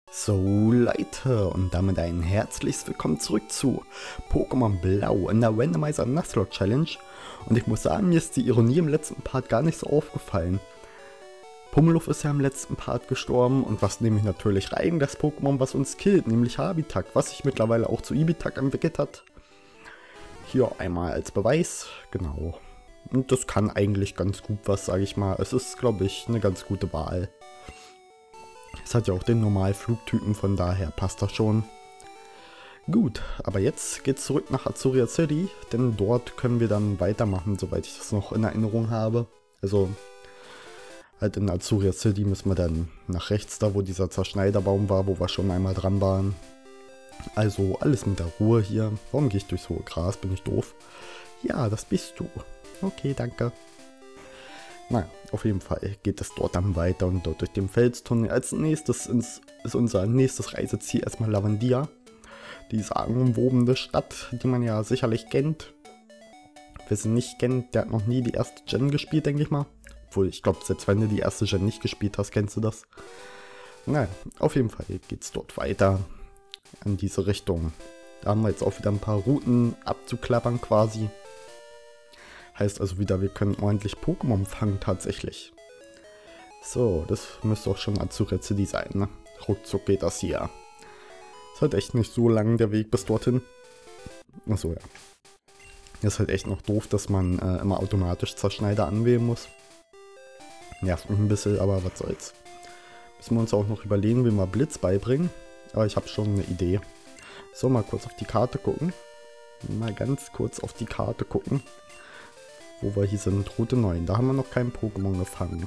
So Leute, und damit ein herzliches Willkommen zurück zu Pokémon Blau in der Randomizer Nuzlocke Challenge. Und ich muss sagen, mir ist die Ironie im letzten Part gar nicht so aufgefallen. Pummeluff ist ja im letzten Part gestorben und was nehme ich natürlich rein? Das Pokémon, was uns killt, nämlich Habitak, was sich mittlerweile auch zu Ibitak entwickelt hat. Hier einmal als Beweis, genau. Und das kann eigentlich ganz gut was, sage ich mal. Es ist, glaube ich, eine ganz gute Wahl. Es hat ja auch den Normalflugtypen, von daher passt das schon. Gut, aber jetzt geht's zurück nach Azuria City, denn dort können wir dann weitermachen, soweit ich das noch in Erinnerung habe. Also, halt in Azuria City müssen wir dann nach rechts, da wo dieser Zerschneiderbaum war, wo wir schon einmal dran waren. Also, alles mit der Ruhe hier. Warum gehe ich durchs hohe Gras? Bin ich doof? Ja, das bist du. Okay, danke. Naja, auf jeden Fall geht es dort dann weiter und dort durch den Felstunnel. Als nächstes ist unser nächstes Reiseziel erstmal Lavandia. Die sagenumwobene Stadt, die man ja sicherlich kennt. Wer sie nicht kennt, der hat noch nie die erste Gen gespielt, denke ich mal. Obwohl, ich glaube, selbst wenn du die erste Gen nicht gespielt hast, kennst du das. Naja, auf jeden Fall geht es dort weiter in diese Richtung. Da haben wir jetzt auch wieder ein paar Routen abzuklappern quasi. Heißt also wieder, wir können ordentlich Pokémon fangen tatsächlich. So, das müsste auch schon Azuria City sein, ne? Ruckzuck geht das hier. Ist halt echt nicht so lang der Weg bis dorthin. Achso, ja. Ist halt echt noch doof, dass man immer automatisch Zerschneider anwählen muss. Nervt mich ein bisschen, aber was soll's. Müssen wir uns auch noch überlegen, wie wir Blitz beibringen. Aber ich habe schon eine Idee. So, mal kurz auf die Karte gucken. Mal ganz kurz auf die Karte gucken. Wo wir hier sind, Route 9. Da haben wir noch kein Pokémon gefangen.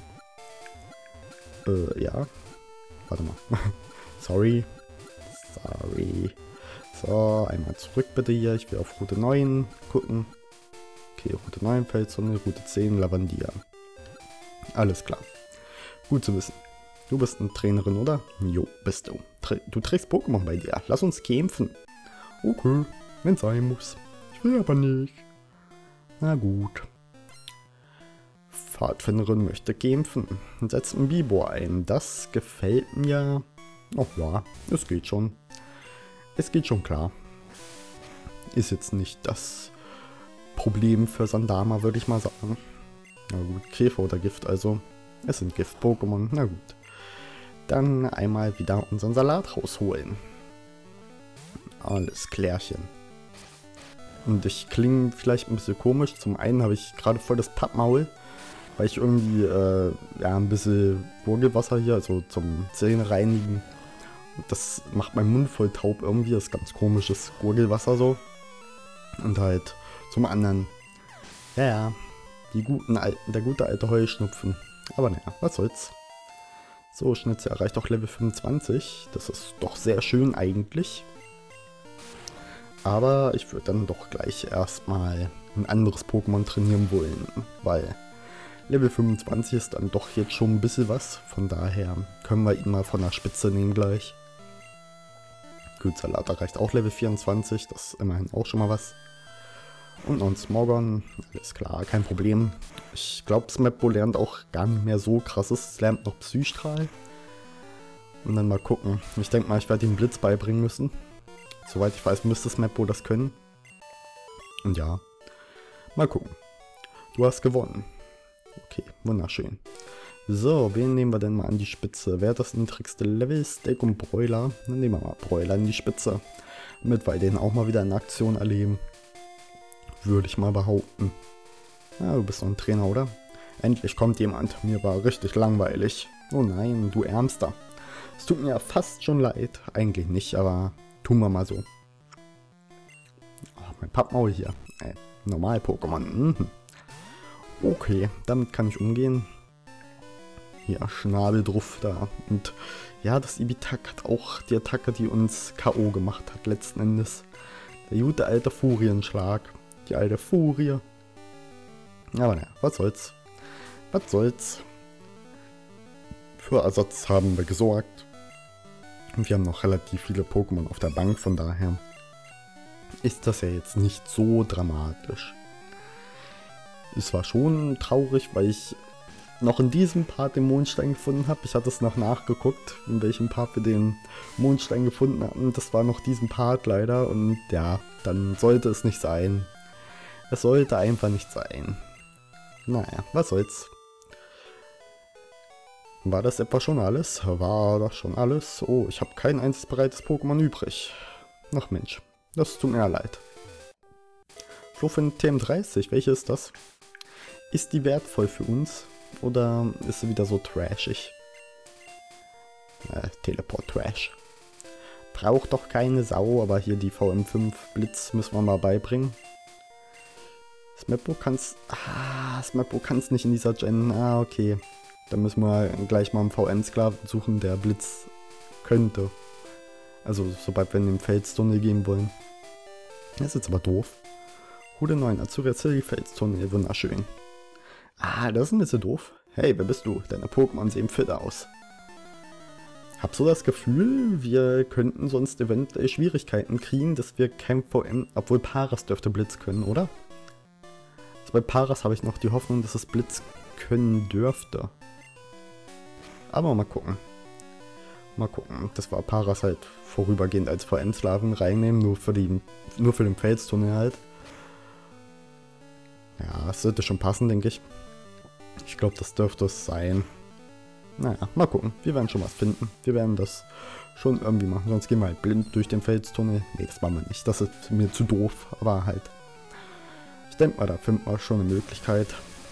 Ja. Warte mal. Sorry. So, einmal zurück bitte hier. Ich will auf Route 9 gucken. Okay, Route 9, Feldzone, Route 10, Lavandia. Alles klar. Gut zu wissen. Du bist eine Trainerin, oder? Jo, bist du. Du trägst Pokémon bei dir. Lass uns kämpfen. Okay, wenn es sein muss. Ich will aber nicht. Na gut. Pfadfinderin möchte kämpfen und setzt einen Bibor ein. Das gefällt mir. Oh ja, es geht schon. Es geht schon klar. Ist jetzt nicht das Problem für Sandama, würde ich mal sagen. Na gut, Käfer oder Gift also. Es sind Gift-Pokémon, na gut. Dann einmal wieder unseren Salat rausholen. Alles klärchen. Und ich klinge vielleicht ein bisschen komisch. Zum einen habe ich gerade voll das Pappmaul. Weil ich irgendwie, ja, ein bisschen Gurgelwasser hier, also zum Zähne reinigen. Das macht meinen Mund voll taub irgendwie, das ist ganz komisches Gurgelwasser so. Und halt zum anderen, ja, der gute alte Heuschnupfen. Aber naja, was soll's. So, Schnitzel erreicht auch Level 25, das ist doch sehr schön eigentlich. Aber ich würde dann doch gleich erstmal ein anderes Pokémon trainieren wollen, weil Level 25 ist dann doch jetzt schon ein bisschen was, von daher können wir ihn mal von der Spitze nehmen gleich. Gut, Salat erreicht auch Level 24, das ist immerhin auch schon mal was. Und noch ein Smogon, alles klar, kein Problem. Ich glaube, Smepbo lernt auch gar nicht mehr so krasses, es lernt noch Psystrahl. Und dann mal gucken, ich denke mal, ich werde ihm Blitz beibringen müssen. Soweit ich weiß, müsste Smepbo das können. Und ja, mal gucken. Du hast gewonnen. Okay, wunderschön. So, wen nehmen wir denn mal an die Spitze? Wer hat das niedrigste Level? Steak und Broiler. Dann nehmen wir mal Broiler an die Spitze. Damit wir den auch mal wieder in Aktion erleben. Würde ich mal behaupten. Ja, du bist doch ein Trainer, oder? Endlich kommt jemand. Mir war richtig langweilig. Oh nein, du Ärmster. Es tut mir ja fast schon leid. Eigentlich nicht, aber tun wir mal so. Oh, mein Pappmaul hier. Normal-Pokémon. Mhm. Okay, damit kann ich umgehen. Hier, Schnabel drauf da. Und ja, das Ibitak hat auch die Attacke, die uns K.O. gemacht hat, letzten Endes. Der gute alte Furienschlag. Die alte Furie. Aber naja, was soll's. Was soll's. Für Ersatz haben wir gesorgt. Und wir haben noch relativ viele Pokémon auf der Bank, von daher ist das ja jetzt nicht so dramatisch. Es war schon traurig, weil ich noch in diesem Part den Mondstein gefunden habe. Ich hatte es noch nachgeguckt, in welchem Part wir den Mondstein gefunden hatten. Das war noch diesen Part leider und ja, dann sollte es nicht sein. Es sollte einfach nicht sein. Naja, was soll's. War das etwa schon alles? War das schon alles? Oh, ich habe kein einziges bereites Pokémon übrig. Ach Mensch, das tut mir leid. Flufin TM30, welche ist das? Ist die wertvoll für uns? Oder ist sie wieder so trashig? Teleport-Trash. Braucht doch keine Sau, aber hier die VM5 Blitz müssen wir mal beibringen. Smeppo kann's... Smeppo kann's nicht in dieser Gen. Okay. Dann müssen wir gleich mal einen VM-Sklaven suchen, der Blitz könnte. Also, sobald wir in den Felstunnel gehen wollen. Das ist jetzt aber doof. Hude 9, Azura City Felstunnel, wunderschön. Das ist ein bisschen doof. Hey, wer bist du? Deine Pokémon sehen fit aus. Hab so das Gefühl, wir könnten sonst eventuell Schwierigkeiten kriegen, dass wir kein VM, obwohl Paras dürfte Blitz können, oder? Also bei Paras habe ich noch die Hoffnung, dass es Blitz können dürfte. Aber mal gucken. Mal gucken, dass wir Paras halt vorübergehend als VM-Sklaven reinnehmen, nur für den Felstunnel halt. Ja, es sollte schon passen, denke ich. Ich glaube, das dürfte es sein. Naja, mal gucken. Wir werden schon was finden. Wir werden das schon irgendwie machen. Sonst gehen wir halt blind durch den Felstunnel. Ne, das machen wir nicht. Das ist mir zu doof. Aber halt. Ich denke mal, da finden wir schon eine Möglichkeit.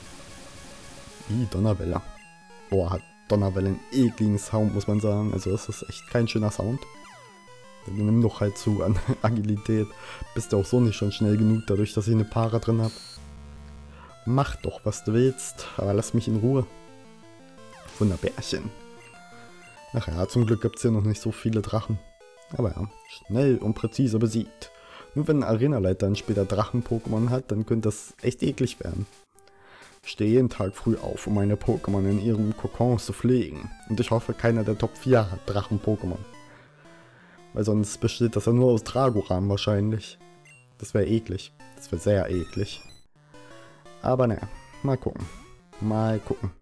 Donnerwelle. Boah, hat Donnerwelle einen ekligen Sound, muss man sagen. Also das ist echt kein schöner Sound. Nimm doch halt zu an Agilität. Bist du auch so nicht schon schnell genug, dadurch, dass ich eine Para drin habe. Mach doch, was du willst, aber lass mich in Ruhe. Wunderbärchen. Ach ja, zum Glück gibt es hier noch nicht so viele Drachen. Aber ja, schnell und präzise besiegt. Nur wenn ein Arenaleiter dann später Drachen-Pokémon hat, dann könnte das echt eklig werden. Ich stehe jeden Tag früh auf, um meine Pokémon in ihrem Kokon zu pflegen. Und ich hoffe, keiner der Top 4 hat Drachen-Pokémon. Weil sonst besteht das ja nur aus Dragoran wahrscheinlich. Das wäre eklig. Das wäre sehr eklig. Aber naja, mal gucken. Mal gucken.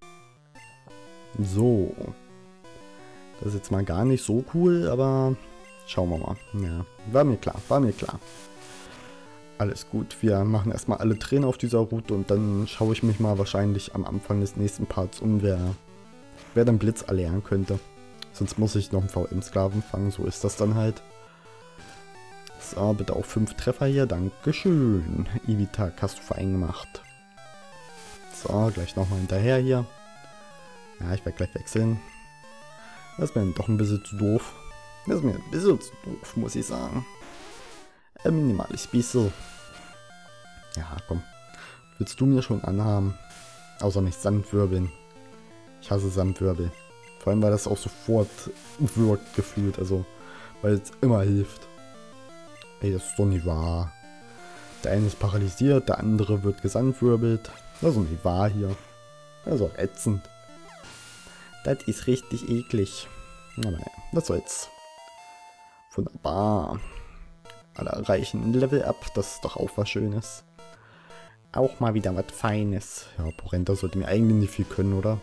So. Das ist jetzt mal gar nicht so cool, aber schauen wir mal. Ja, war mir klar, war mir klar. Alles gut, wir machen erstmal alle Trainer auf dieser Route und dann schaue ich mich mal wahrscheinlich am Anfang des nächsten Parts um, wer den Blitz erlernen könnte. Sonst muss ich noch einen VM-Sklaven fangen, so ist das dann halt. So, bitte auch 5 Treffer hier, dankeschön. Evitak hast du fein gemacht. So, gleich nochmal hinterher hier. Ja, ich werde gleich wechseln. Das ist mir doch ein bisschen zu doof. Das ist mir ein bisschen zu doof, muss ich sagen. Minimales bisschen. Ja, komm. Willst du mir schon anhaben? Außer mich Sandwirbeln. Ich hasse Sandwirbel. Vor allem, weil das auch sofort wirkt gefühlt. Also, weil es immer hilft. Ey, das ist doch nicht wahr. Der eine ist paralysiert, der andere wird gesandwirbelt. Das ist doch nicht wahr hier. Das ist auch ätzend. Das ist richtig eklig. Aber naja, was soll's. Wunderbar. Alle erreichen ein Level up, das ist doch auch was Schönes. Auch mal wieder was Feines. Ja, Porenta sollte mir eigentlich nicht viel können, oder?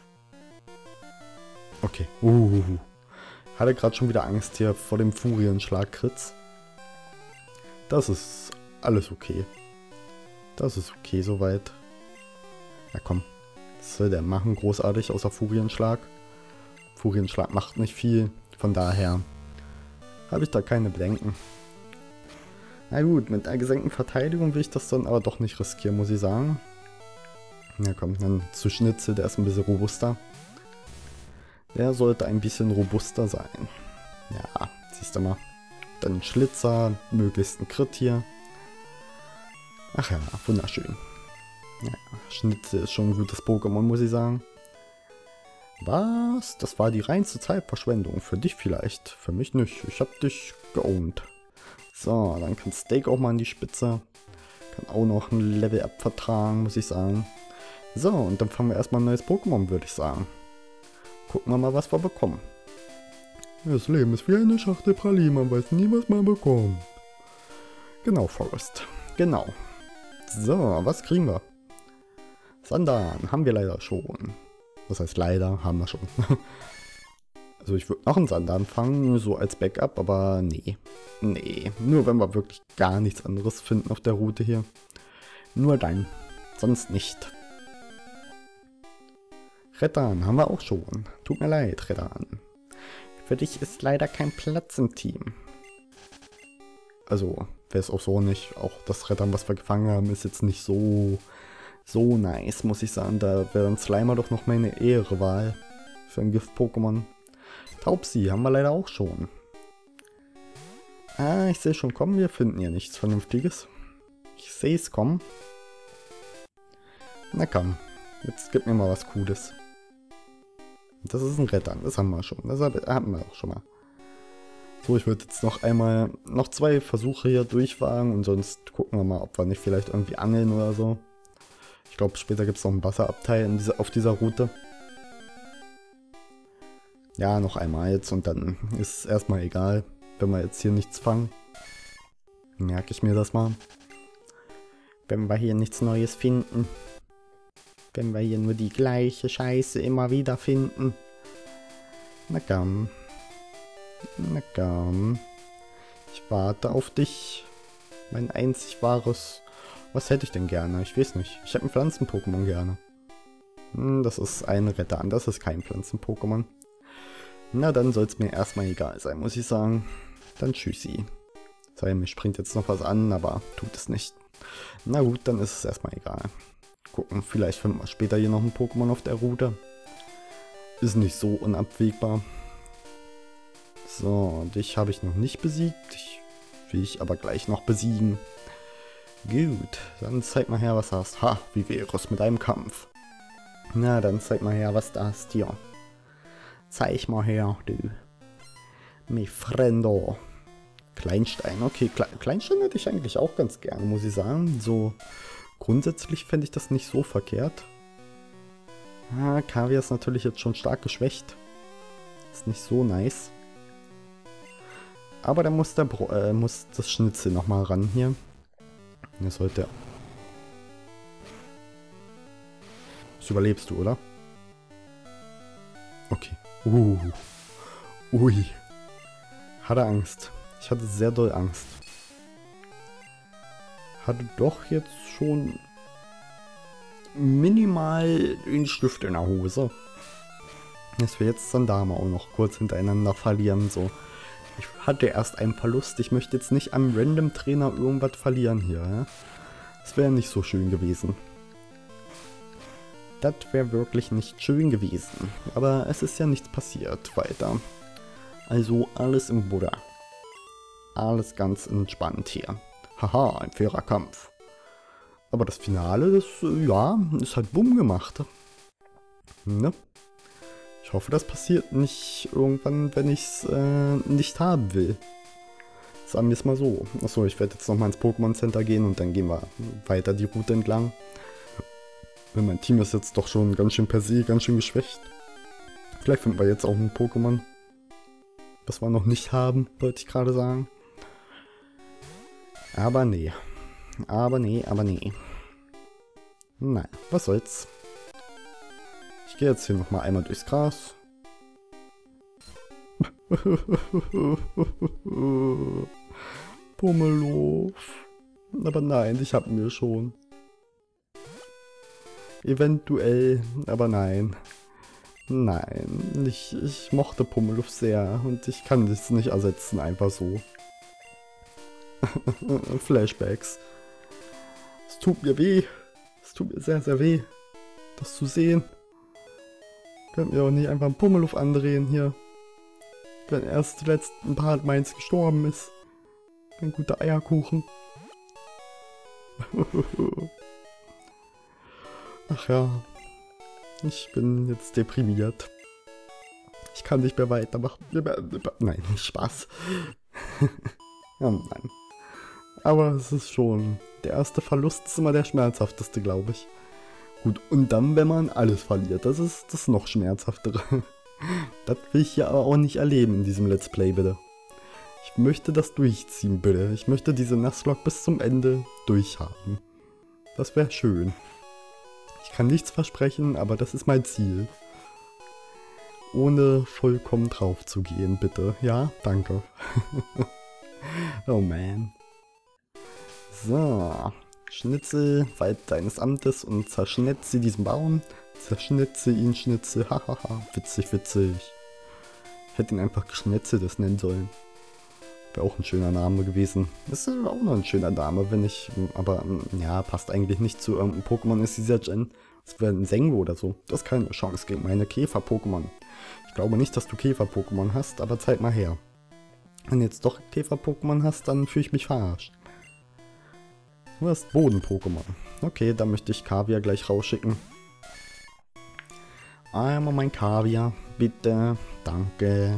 Okay. Hatte gerade schon wieder Angst hier vor dem Furienschlag-Kritz. Das ist alles okay. Das ist okay soweit. Na komm. Was soll der machen großartig außer Furienschlag? Furienschlag macht nicht viel. Von daher habe ich da keine Bedenken. Na gut, mit einer gesenkten Verteidigung will ich das dann aber doch nicht riskieren, muss ich sagen. Na komm, dann zu Schnitzel, der ist ein bisschen robuster. Der sollte ein bisschen robuster sein. Ja, siehst du mal. Dann Schlitzer, möglichst ein Crit hier. Ach ja, wunderschön. Ja, Schnitzel ist schon ein gutes Pokémon, muss ich sagen. Was? Das war die reinste Zeitverschwendung. Für dich vielleicht, für mich nicht. Ich hab dich geowned. So, dann kann Steak auch mal an die Spitze. Kann auch noch ein Level-Up vertragen, muss ich sagen. So, und dann fangen wir erstmal ein neues Pokémon, würde ich sagen. Gucken wir mal, was wir bekommen. Das Leben ist wie eine Schachtel Pralinen, man weiß nie, was man bekommt. Genau, Forest. Genau. So, was kriegen wir? Sandan haben wir leider schon. Was heißt leider? Haben wir schon. Also ich würde noch einen Sand anfangen, so als Backup, aber nee. Nee, nur wenn wir wirklich gar nichts anderes finden auf der Route hier. Nur dann, sonst nicht. Reddan haben wir auch schon. Tut mir leid, Reddan. Für dich ist leider kein Platz im Team. Also, wäre es auch so nicht. Auch das Reddan, was wir gefangen haben, ist jetzt nicht so nice, muss ich sagen. Da wäre ein Slimer doch noch meine ehre Wahl für ein Gift-Pokémon. Taubsi haben wir leider auch schon. Ah, ich sehe schon kommen, wir finden hier nichts Vernünftiges. Ich sehe es kommen. Na komm, jetzt gib mir mal was Cooles. Das ist ein Reddan, das haben wir schon. Das hatten wir auch schon mal. So, ich würde jetzt noch 2 Versuche hier durchwagen und sonst gucken wir mal, ob wir nicht vielleicht irgendwie angeln oder so. Ich glaube, später gibt es noch einen Wasserabteil auf dieser Route. Ja, noch einmal jetzt und dann ist es erstmal egal, wenn wir jetzt hier nichts fangen. Merke ich mir das mal. Wenn wir hier nichts Neues finden. Wenn wir hier nur die gleiche Scheiße immer wieder finden. Na komm. Na komm. Ich warte auf dich. Mein einzig wahres... Was hätte ich denn gerne? Ich weiß nicht. Ich hätte ein Pflanzen-Pokémon gerne. Das ist ein Reddan, das ist kein Pflanzen-Pokémon. Na, dann soll es mir erstmal egal sein, muss ich sagen. Dann tschüssi. Sei mir springt jetzt noch was an, aber tut es nicht. Na gut, dann ist es erstmal egal. Gucken, vielleicht finden wir später hier noch ein Pokémon auf der Route. Ist nicht so unabwegbar. So, dich habe ich noch nicht besiegt. Dich will ich aber gleich noch besiegen. Gut, dann zeig mal her, was du hast. Ha, wie wäre es mit einem Kampf? Na, dann zeig mal her, was du hast hier. Zeig mal her, du. Mi friendo. Kleinstein, okay. Kleinstein hätte ich eigentlich auch ganz gerne, muss ich sagen. So, grundsätzlich fände ich das nicht so verkehrt. Ah, Kaviar ist natürlich jetzt schon stark geschwächt. Ist nicht so nice. Aber da muss das Schnitzel nochmal ran hier. Das sollte... Das überlebst du, oder? Okay. Ui. Hatte Angst. Ich hatte sehr doll Angst. Hatte doch jetzt schon minimal den Stift in der Hose. Dass wir jetzt Sandama auch noch kurz hintereinander verlieren. So. Ich hatte erst einen Verlust. Ich möchte jetzt nicht am Random Trainer irgendwas verlieren hier. Ja? Das wäre nicht so schön gewesen. Das wäre wirklich nicht schön gewesen. Aber es ist ja nichts passiert weiter. Also alles im Buddha. Alles ganz entspannt hier. Haha, ein fairer Kampf. Aber das Finale, das, ja, ist halt bumm gemacht. Ne? Ich hoffe, das passiert nicht irgendwann, wenn ich es nicht haben will. Sagen wir es mal so. Achso, ich werde jetzt nochmal ins Pokémon Center gehen und dann gehen wir weiter die Route entlang. Mein Team ist jetzt doch schon ganz schön per se, ganz schön geschwächt. Vielleicht finden wir jetzt auch ein Pokémon, was wir noch nicht haben, wollte ich gerade sagen. Aber nee. Aber nee. Naja, was soll's. Ich gehe jetzt hier nochmal einmal durchs Gras. Pummelow. Aber nein, ich hab mir schon. Eventuell, aber nein. Nein, ich mochte Pummeluff sehr und ich kann das nicht ersetzen, einfach so. Flashbacks. Es tut mir weh. Es tut mir sehr, sehr weh, das zu sehen. Könnt ihr auch nicht einfach einen Pummeluff andrehen hier. Wenn erst zuletzt ein Part meins gestorben ist. Ein guter Eierkuchen. Ach ja, ich bin jetzt deprimiert. Ich kann nicht mehr weitermachen. Nein, Spaß. Ja, nein. Aber es ist schon... Der erste Verlust ist immer der schmerzhafteste, glaube ich. Gut, und dann, wenn man alles verliert, das ist das noch schmerzhaftere. Das will ich ja aber auch nicht erleben in diesem Let's Play, bitte. Ich möchte das durchziehen, bitte. Ich möchte diese Nuzlocke bis zum Ende durchhaben. Das wäre schön. Ich kann nichts versprechen, aber das ist mein Ziel. ohne vollkommen drauf zu gehen, bitte. Ja, danke. Oh man. So, Schnitzel, Wald deines Amtes und zerschnitze diesen Baum. Zerschnitze ihn, Schnitzel, hahaha, witzig, witzig. Ich hätte ihn einfach Geschnetzeltes nennen sollen. Wäre auch ein schöner Name gewesen. Ist auch noch ein schöner Name, wenn ich, aber ja, passt eigentlich nicht zu irgendeinem Pokémon ist dieser Gen. Das wäre ein Sengo oder so. Du hast keine Chance gegen meine Käfer-Pokémon. Ich glaube nicht, dass du Käfer-Pokémon hast, aber zeig mal her. Wenn du jetzt doch Käfer-Pokémon hast, dann fühle ich mich verarscht. Du hast Boden-Pokémon. Okay, dann möchte ich Kaviar gleich rausschicken. Einmal mein Kaviar, bitte. Danke.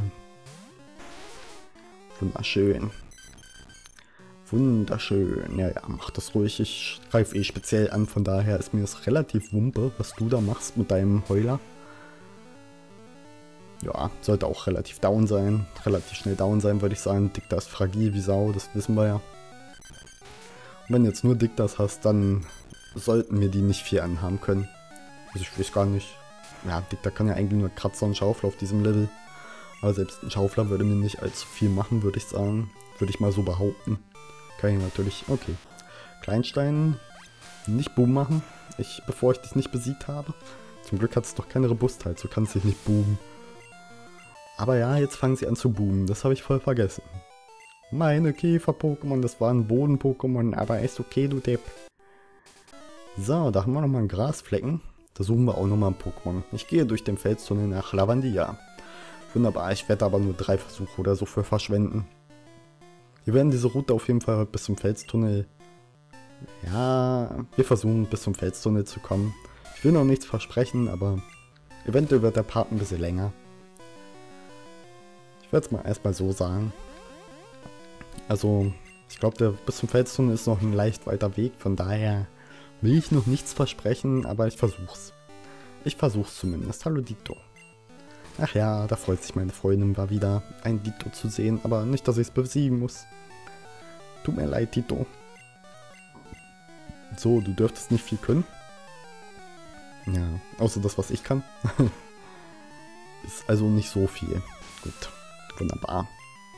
Wunderschön. Wunderschön. Ja, mach das ruhig. Ich greife speziell an, von daher ist mir das relativ wumpe, was du da machst mit deinem Heuler. Ja, sollte auch relativ down sein. Relativ schnell down sein, würde ich sagen. Dictas ist fragil wie Sau, das wissen wir ja. Und wenn du jetzt nur Dictas hast, dann sollten wir die nicht viel anhaben können. Also ich weiß gar nicht. Ja, Dicta kann ja eigentlich nur Kratzer und Schaufler auf diesem Level. Aber selbst ein Schaufler würde mir nicht allzu viel machen, würde ich sagen. Würde ich mal so behaupten. Kann ich natürlich. Okay. Kleinstein. Nicht Boom machen. Bevor ich dich nicht besiegt habe. Zum Glück hat es doch keine Robustheit. So kann es sich nicht boomen. Aber ja, jetzt fangen sie an zu boomen. Das habe ich voll vergessen. Meine Käfer-Pokémon, das waren Boden-Pokémon. Aber ist okay, du Depp. So, da haben wir nochmal einen Grasflecken. Da suchen wir auch nochmal ein Pokémon. Ich gehe durch den Felstunnel nach Lavandia. Wunderbar, ich werde aber nur 3 Versuche oder so für verschwenden. Wir werden diese Route auf jeden Fall bis zum Felstunnel... Ja, wir versuchen bis zum Felstunnel zu kommen. Ich will noch nichts versprechen, aber eventuell wird der Part ein bisschen länger. Ich werde es mal erstmal so sagen. Also, ich glaube, bis zum Felstunnel ist noch ein leicht weiter Weg, von daher will ich noch nichts versprechen, aber ich versuch's. Ich versuch's zumindest. Hallo Dito. Ach ja, da freut sich meine Freundin mal wieder, ein Dito zu sehen, aber nicht, dass ich es besiegen muss. Tut mir leid, Dito. So, du dürftest nicht viel können. Ja, außer das, was ich kann. Ist also nicht so viel. Gut, wunderbar.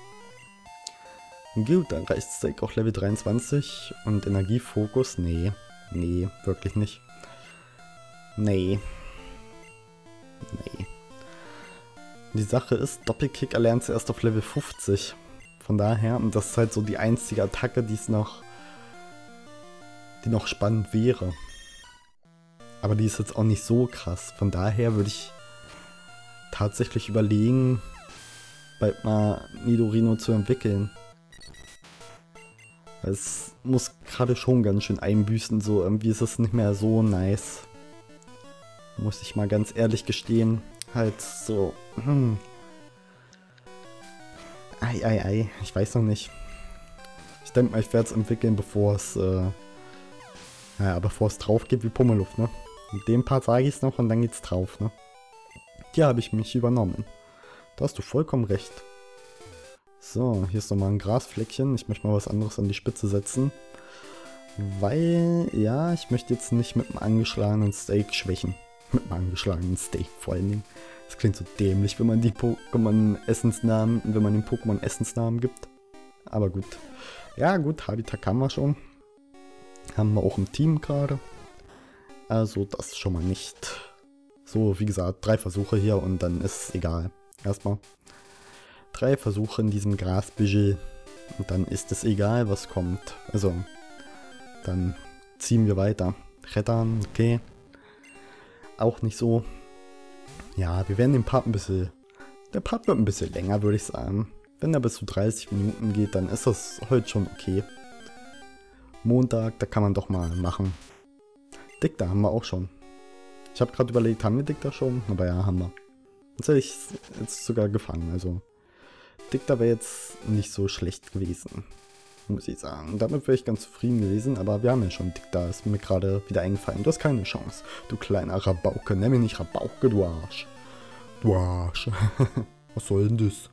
Gut, dann reicht es auch Level 23 und Energiefokus, nee, wirklich nicht. Nee. Die Sache ist, Doppelkick erlernst du erst auf Level 50. Von daher, und das ist halt so die einzige Attacke, die noch spannend wäre. Aber die ist jetzt auch nicht so krass. Von daher würde ich tatsächlich überlegen, bald mal Nidorino zu entwickeln. Es muss gerade schon ganz schön einbüßen, so irgendwie ist es nicht mehr so nice. Muss ich mal ganz ehrlich gestehen. Halt so, ich weiß noch nicht. Ich denke mal, ich werde es entwickeln, bevor es drauf geht wie Pummeluft, ne? In dem Part sage ich es noch und dann geht's drauf, ne? Hier habe ich mich übernommen. Da hast du vollkommen recht. So, hier ist nochmal ein Grasfleckchen. Ich möchte mal was anderes an die Spitze setzen. Weil, ja, ich möchte jetzt nicht mit einem angeschlagenen Steak schwächen. Mit einem angeschlagenen Steak vor allen Dingen. Das klingt so dämlich, wenn man die Pokémon Essensnamen, wenn man den Pokémon Essensnamen gibt. Aber gut. Ja gut, Habitat haben wir schon. Haben wir auch im Team gerade. Also das schon mal nicht. So, wie gesagt, 3 Versuche hier und dann ist es egal. Erstmal 3 Versuche in diesem Grasbüschel und dann ist es egal, was kommt. Also, dann ziehen wir weiter. Rettern, okay. Auch nicht so. Ja, wir werden den Part ein bisschen... Der Part wird ein bisschen länger, würde ich sagen. Wenn er bis zu 30 Minuten geht, dann ist das heute schon okay. Montag, da kann man doch mal machen. Dicta haben wir auch schon. Ich habe gerade überlegt, haben wir Dicta schon? Aber ja, haben wir. Jetzt hätte ich jetzt sogar gefangen, also... Dicta wäre jetzt nicht so schlecht gewesen, muss ich sagen. Damit wäre ich ganz zufrieden gewesen, aber wir haben ja schon Dicta, ist mir gerade wieder eingefallen. Du hast keine Chance, du kleiner Rabauke. Nenn mich nicht Rabauke, du Arsch. Du Arsch. Was soll denn das?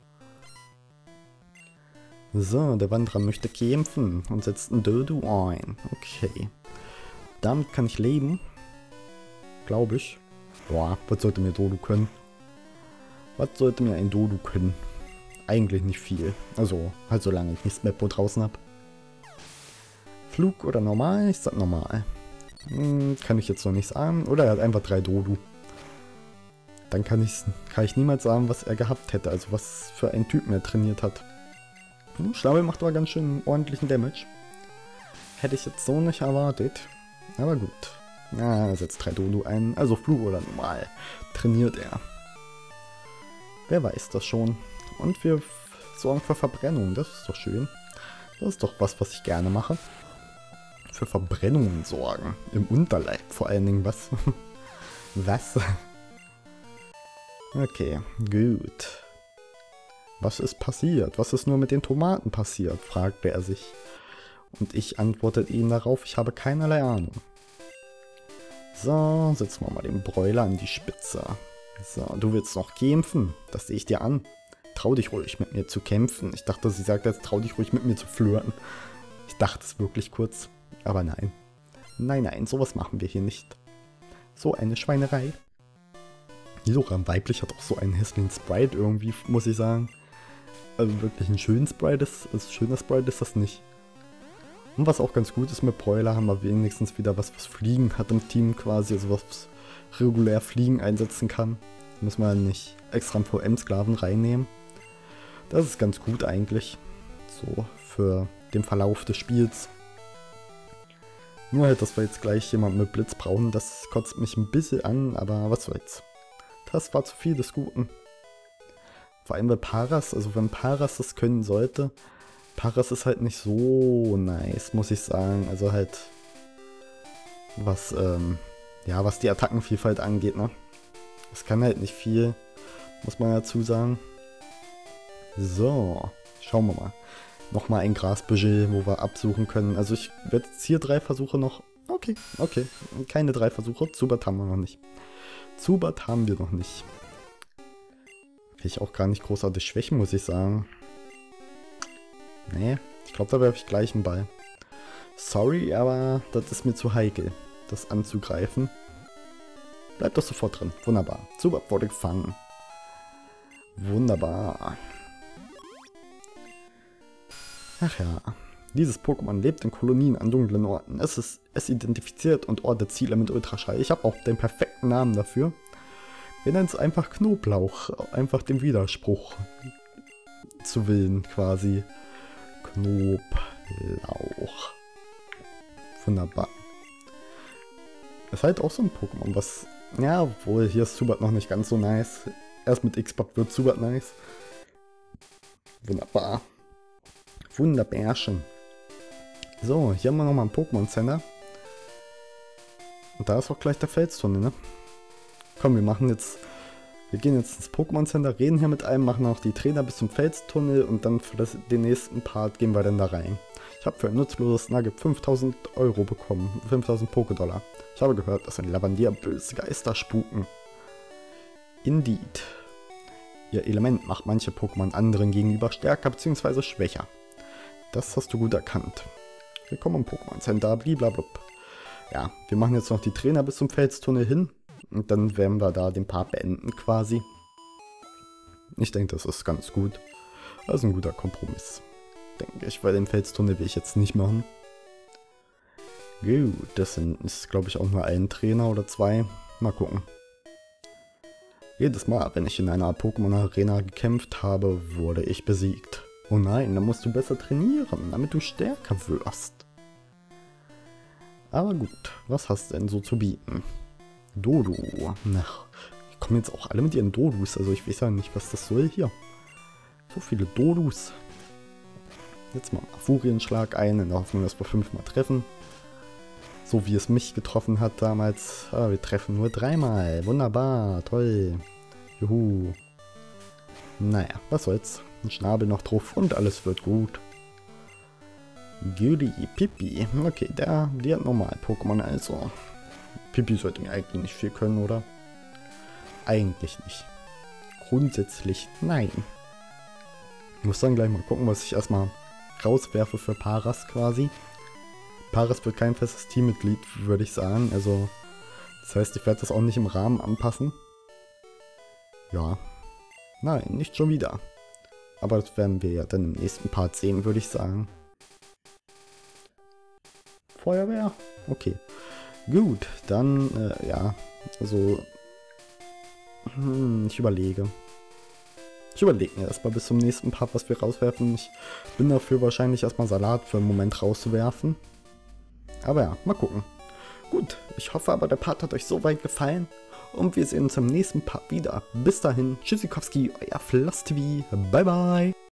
So, der Wanderer möchte kämpfen und setzt ein Dodo ein. Okay. Damit kann ich leben. Glaube ich. Boah, was sollte mir Dodo können? Was sollte mir ein Dodo können? Eigentlich nicht viel. Also, halt solange ich nicht Mappo draußen habe. Flug oder normal? Ich sag normal. Kann ich jetzt noch nicht sagen. Oder er hat einfach 3 Dodo. Dann kann ich niemals sagen, was er gehabt hätte. Also was für einen Typen er trainiert hat. Schnabel macht aber ganz schön ordentlichen Damage. Hätte ich jetzt so nicht erwartet. Aber gut. Ja, er setzt 3 Dodo ein. Also Flug oder normal. Trainiert er. Wer weiß das schon. Und wir sorgen für Verbrennung. Das ist doch schön. Das ist doch was ich gerne mache. Für Verbrennungen sorgen. Im Unterleib vor allen Dingen. Was? Was? Okay, gut. Was ist passiert? Was ist nur mit den Tomaten passiert? Fragte er sich. Und ich antwortete ihm darauf, ich habe keinerlei Ahnung. So, setzen wir mal den Bräuler an die Spitze. So, du willst noch kämpfen? Das sehe ich dir an. Trau dich ruhig, mit mir zu kämpfen. Ich dachte, sie sagt jetzt, trau dich ruhig, mit mir zu flirten. Ich dachte es wirklich kurz. Aber nein. Nein, sowas machen wir hier nicht. So eine Schweinerei. Nidoran weiblich hat auch so einen hässlichen Sprite irgendwie, muss ich sagen. Also wirklich ein schöner Sprite ist das nicht. Und was auch ganz gut ist mit Bräuler, haben wir wenigstens wieder was Fliegen hat im Team quasi, also was regulär Fliegen einsetzen kann. Da muss man nicht extra einen VM-Sklaven reinnehmen. Das ist ganz gut eigentlich. So für den Verlauf des Spiels. Nur halt, dass wir jetzt gleich jemanden mit Blitz brauchen, das kotzt mich ein bisschen an, aber was soll's. Das war zu viel des Guten. Vor allem bei Paras, also wenn Paras das können sollte, Paras ist halt nicht so nice, muss ich sagen. Also halt, was die Attackenvielfalt angeht, ne? Das kann halt nicht viel, muss man dazu sagen. So, schauen wir mal. Nochmal ein Grasbudget, wo wir absuchen können. Also ich werde jetzt hier 3 Versuche noch. Okay. Keine 3 Versuche. Zubat haben wir noch nicht. Zubat haben wir noch nicht. Will ich auch gar nicht großartig schwächen, muss ich sagen. Nee, ich glaube, da werfe ich gleich einen Ball. Sorry, aber das ist mir zu heikel, das anzugreifen. Bleibt doch sofort drin. Wunderbar. Zubat wurde gefangen. Wunderbar. Ach ja. Dieses Pokémon lebt in Kolonien an dunklen Orten. Es identifiziert und ortet Ziele mit Ultraschall. Ich habe auch den perfekten Namen dafür. Wir nennen es einfach Knoblauch. Einfach dem Widerspruch zu Willen quasi. Knoblauch. Wunderbar. Ist halt auch so ein Pokémon, was... Ja, obwohl hier ist Zubat noch nicht ganz so nice. Erst mit X-Pack wird Zubat nice. Wunderbar. Wunderbärchen. So, hier haben wir nochmal ein Pokémon Center. Und da ist auch gleich der Felstunnel, ne? Komm, wir gehen jetzt ins Pokémon Center, reden hier mit einem, machen auch die Trainer bis zum Felstunnel und dann für den nächsten Part gehen wir dann da rein. Ich habe für ein nutzloses Nugget 5000 Euro bekommen, 5000 Pokédollar. Ich habe gehört, dass in Lavandia böse Geister spuken. Indeed. Ihr Element macht manche Pokémon anderen gegenüber stärker bzw. schwächer. Das hast du gut erkannt. Willkommen im Pokémon Center, blablabla. Ja, wir machen jetzt noch die Trainer bis zum Felstunnel hin. Und dann werden wir da den Part beenden quasi. Ich denke, das ist ganz gut. Das ist ein guter Kompromiss. Denke ich, weil den Felstunnel will ich jetzt nicht machen. Gut, das ist glaube ich auch nur ein Trainer oder 2. Mal gucken. Jedes Mal, wenn ich in einer Pokémon-Arena gekämpft habe, wurde ich besiegt. Oh nein, dann musst du besser trainieren, damit du stärker wirst. Aber gut, was hast du denn so zu bieten? Dodo. Ach, die kommen jetzt auch alle mit ihren Dodus, also ich weiß ja nicht, was das soll hier. So viele Dodus. Jetzt mal Furienschlag ein, in der Hoffnung, dass wir 5-mal treffen. So wie es mich getroffen hat damals. Ah, wir treffen nur 3-mal. Wunderbar, toll. Juhu. Naja, was soll's. Ein Schnabel noch drauf und alles wird gut. Gyuri, Pippi. Okay, die hat normal Pokémon, also. Pippi sollte mir eigentlich nicht viel können, oder? Eigentlich nicht. Grundsätzlich nein. Ich muss dann gleich mal gucken, was ich erstmal rauswerfe für Paras quasi. Paras wird kein festes Teammitglied, würde ich sagen. Also, das heißt, ich werde das auch nicht im Rahmen anpassen. Ja. Nein, nicht schon wieder. Aber das werden wir ja dann im nächsten Part sehen, würde ich sagen. Feuerwehr? Okay. Gut, dann, ja, also, ich überlege. Ich überlege mir erstmal bis zum nächsten Part, was wir rauswerfen. Ich bin dafür wahrscheinlich erstmal Salat für einen Moment rauszuwerfen. Aber ja, mal gucken. Gut, ich hoffe aber, der Part hat euch soweit gefallen. Und wir sehen uns im nächsten Part wieder. Bis dahin, Tschüssikowski, euer FlossTV. Bye bye.